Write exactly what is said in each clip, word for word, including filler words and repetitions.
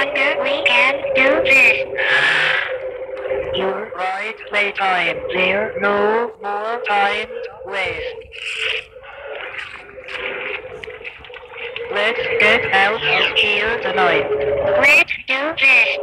longer we can do this. You're right, playtime. There's no more time to waste. Let's get out of here tonight. Let's do this.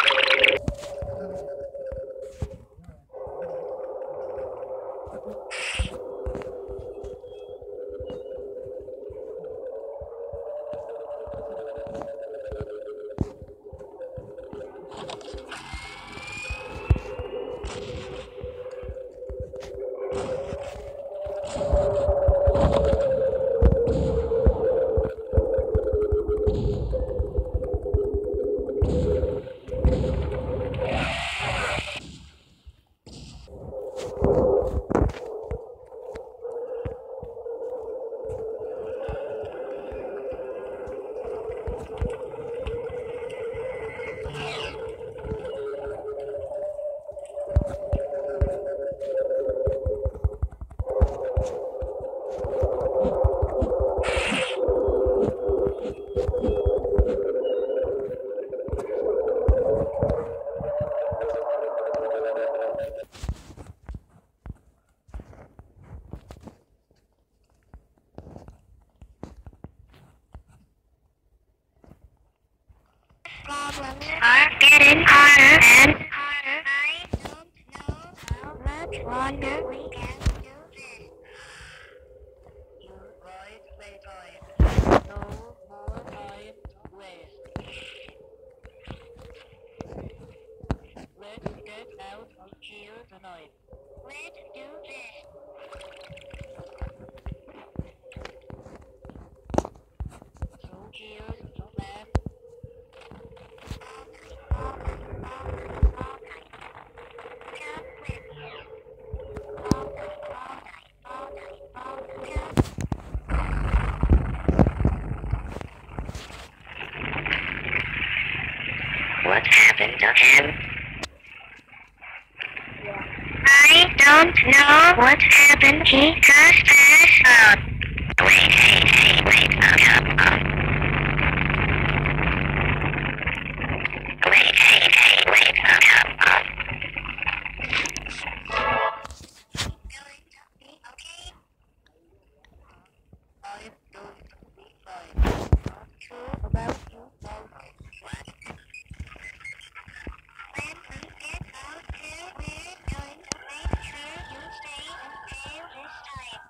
Problems are getting harder and harder. I don't know how much longer we can do this. You're right, playtime. No more time to waste. Let's get out of here tonight. Let's do this. So here's the plan. What happened to him? I don't know what happened. He just passed out. Wait, hey, hey, wait, oh, come on. Wait, hey, hey, wait, oh, come on. Going to be okay? I'm going to be fine. Not sure about you, alright. What? When we get out here, we're going to make sure you stay in jail this time.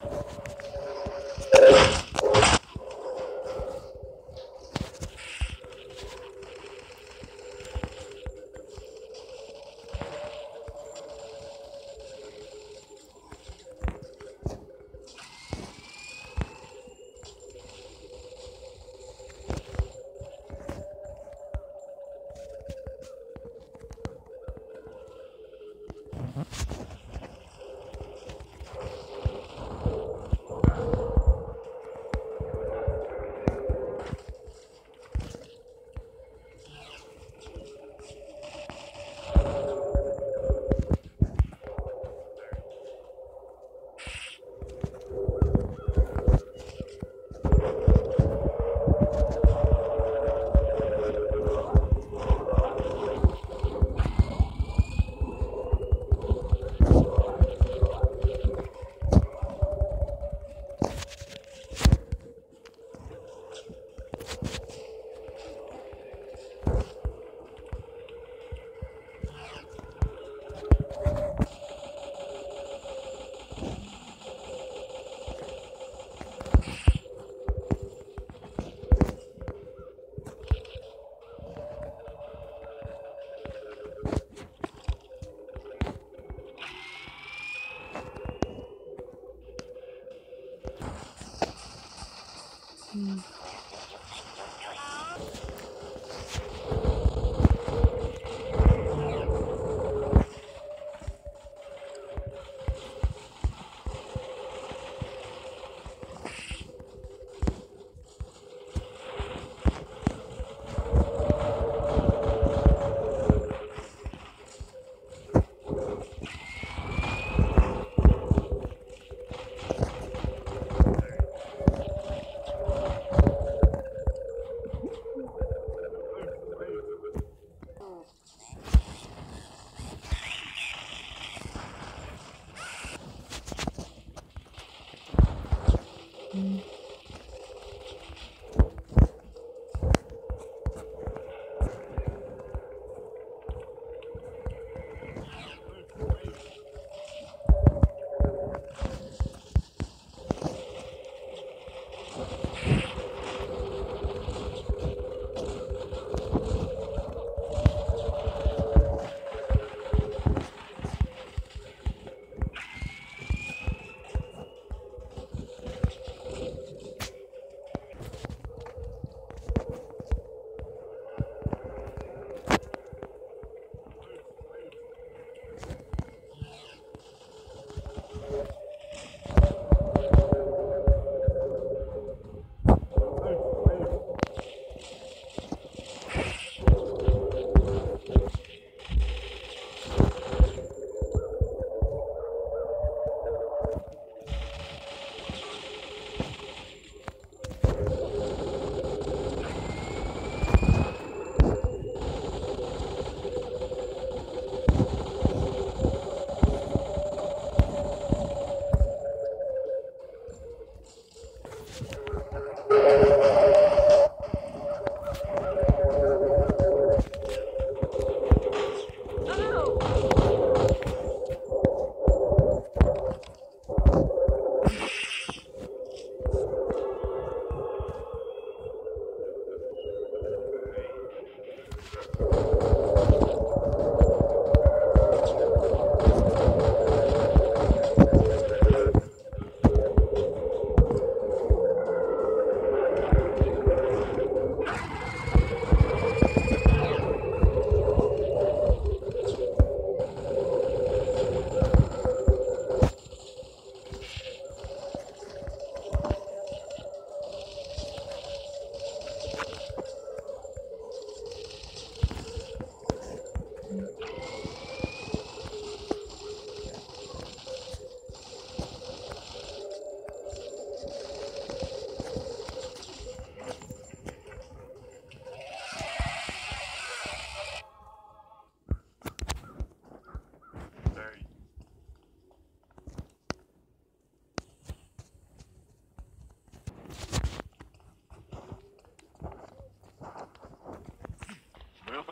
Hmm.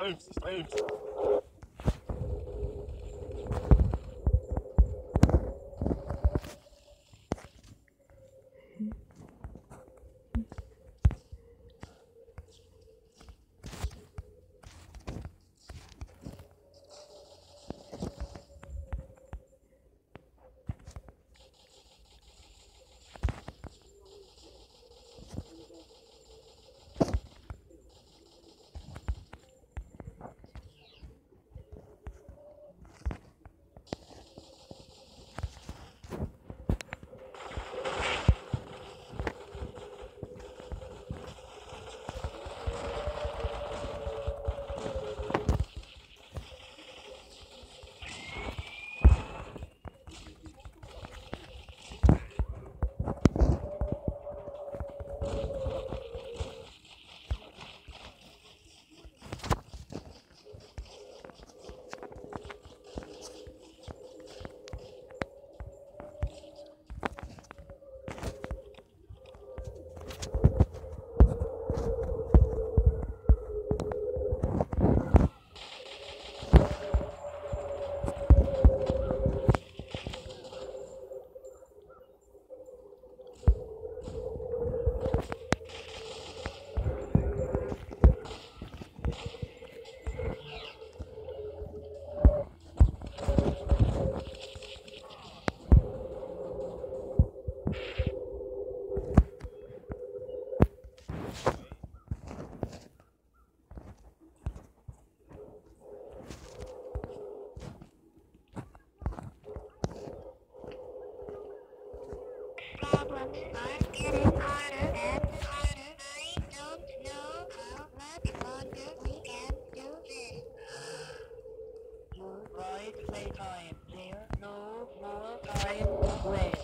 Problems are getting harder and harder. I don't know how much longer we can do this. You're right, playtime. There's no more time to waste.